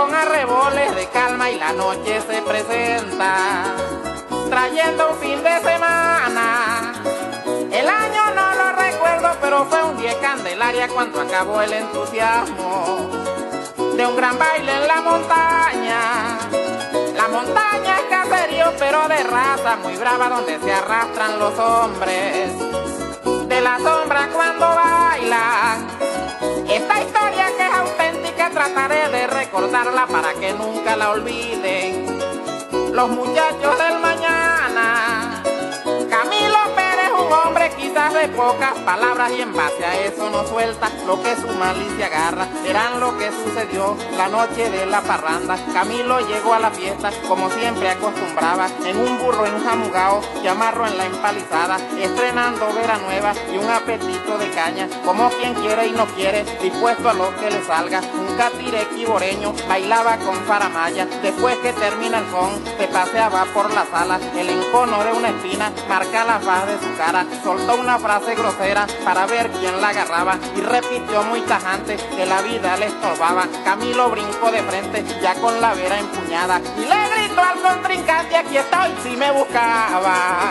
con arreboles de calma y la noche se presenta, trayendo un fin de semana. El año no lo recuerdo, pero fue un día Candelaria cuando acabó el entusiasmo de un gran baile en la montaña. La montaña es caserío, pero de raza muy brava, donde se arrastran los hombres de la sombra cuando bailan. Esta historia que es auténtica trataré de recordarla para que nunca la olviden los muchachos del mañana. Camilo Pérez, un hombre quizás de pocas palabras, y en base a eso no suelta lo que su malicia agarra. Verán lo que sucedió la noche de la parranda. Camilo llegó a la fiesta como siempre acostumbraba, en un burro enjamugao y amarro en la empalizada, estrenando vera nueva y un apetito de caña, como quien quiere y no quiere, dispuesto a lo que le salga. Un catirequi boreño bailaba con faramaya, después que termina el son se paseaba por la sala. El encono de una espina marca la faz de su cara, soltó una frase grosera para ver quién la agarraba y repitió muy tajante que la vida le estorbaba. Camilo brincó de frente ya con la vera empuñada y le gritó al contrincante: aquí estoy si me buscaba.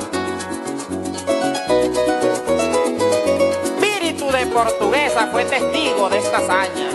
Espíritu de Portuguesa fue testigo de esta hazaña.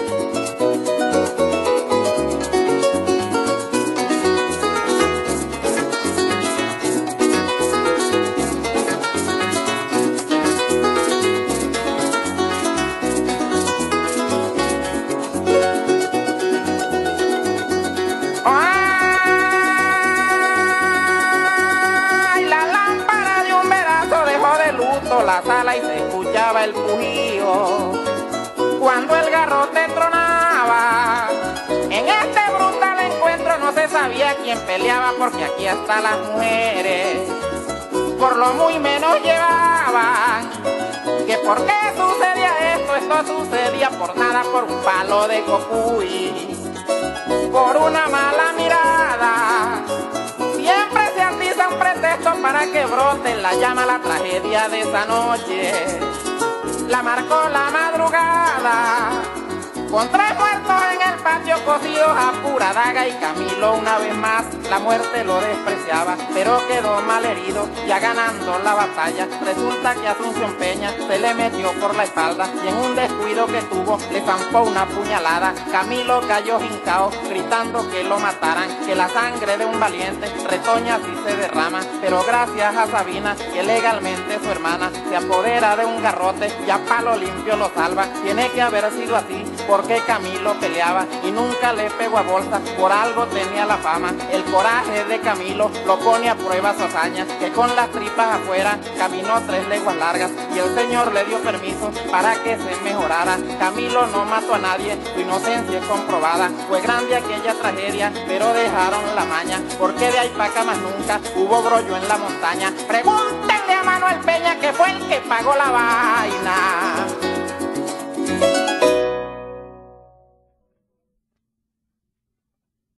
La sala y se escuchaba el pujío cuando el garrote tronaba. En este brutal encuentro no se sabía quién peleaba, porque aquí hasta las mujeres por lo muy menos llevaban. ¿Que por qué sucedía esto? Esto sucedía por nada, por un palo de cocuy, por una mala mirada. Siempre se atiza un pretexto para que brote en la llama. La tragedia de esa noche la marcó la madrugada, con 3 muertos en el patio cocidos a pura daga. Y Camilo una vez más la muerte lo despreciaba, pero quedó mal herido ya ganando la batalla. Resulta que Asunción Peña se le metió por la espalda y en un descuido que tuvo le zampó una puñalada. Camilo cayó hincao gritando que lo mataran, que la sangre de un valiente retoña así se derrama. Pero gracias a Sabina, que legalmente su hermana, se apodera de un garrote y a palo limpio lo salva. Tiene que haber sido así porque Camilo peleaba y nunca le pegó a bolsa, por algo tenía la fama. El coraje de Camilo lo pone a prueba su hazaña, que con las tripas afuera caminó 3 leguas largas y el Señor le dio permiso para que se mejorara. Camilo no mató a nadie, su inocencia es comprobada. Fue grande aquella tragedia, pero dejaron la maña, porque de ahí pa' acá más nunca hubo brollo en la montaña. Pregúntenle a Manuel Peña, que fue el que pagó la vaina.